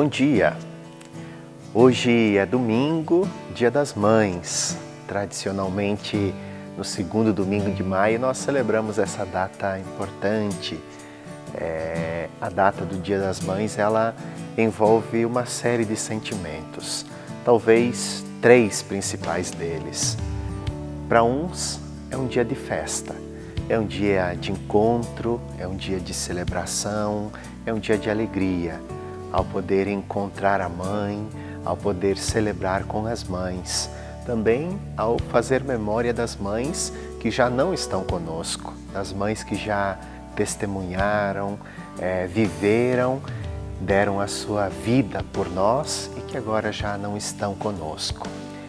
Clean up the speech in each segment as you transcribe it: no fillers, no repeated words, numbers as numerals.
Bom dia! Hoje é domingo, Dia das Mães. Tradicionalmente, no segundo domingo de maio, nós celebramos essa data importante. A data do Dia das Mães, ela envolve uma série de sentimentos, talvez 3 principais deles. Para uns, é um dia de festa, é um dia de encontro, é um dia de celebração, é um dia de alegria, ao poder encontrar a mãe, ao poder celebrar com as mães, também ao fazer memória das mães que já não estão conosco, das mães que já testemunharam, viveram, deram a sua vida por nós e que agora já não estão conosco.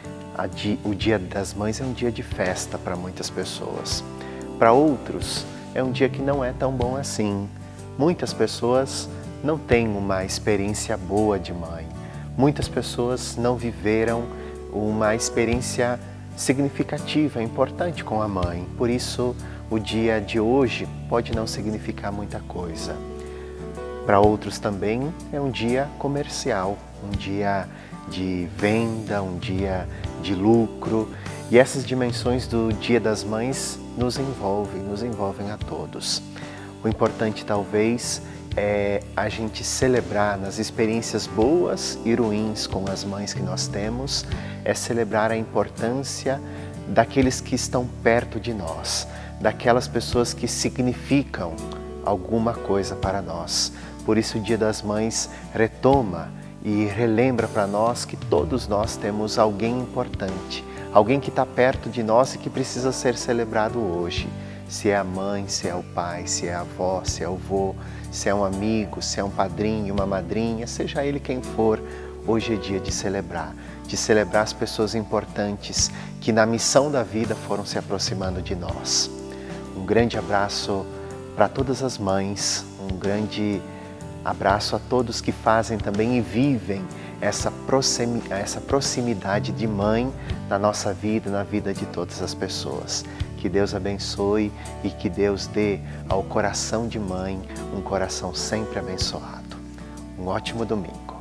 O Dia das Mães é um dia de festa para muitas pessoas. Para outros, é um dia que não é tão bom assim. Muitas pessoas não têm uma experiência boa de mãe. Muitas pessoas não viveram uma experiência significativa, importante com a mãe. Por isso, o dia de hoje pode não significar muita coisa. Para outros também é um dia comercial, um dia de venda, um dia de lucro. E essas dimensões do Dia das Mães nos envolvem a todos. O importante talvez é a gente celebrar nas experiências boas e ruins com as mães que nós temos, é celebrar a importância daqueles que estão perto de nós, daquelas pessoas que significam alguma coisa para nós. Por isso o Dia das Mães retoma e relembra para nós que todos nós temos alguém importante, alguém que está perto de nós e que precisa ser celebrado hoje. Se é a mãe, se é o pai, se é a avó, se é o avô, se é um amigo, se é um padrinho, uma madrinha, seja ele quem for, hoje é dia de celebrar as pessoas importantes que na missão da vida foram se aproximando de nós. Um grande abraço para todas as mães, um grande abraço a todos que fazem também e vivem essa proximidade de mãe na nossa vida, na vida de todas as pessoas. Que Deus abençoe e que Deus dê ao coração de mãe um coração sempre abençoado. Um ótimo domingo.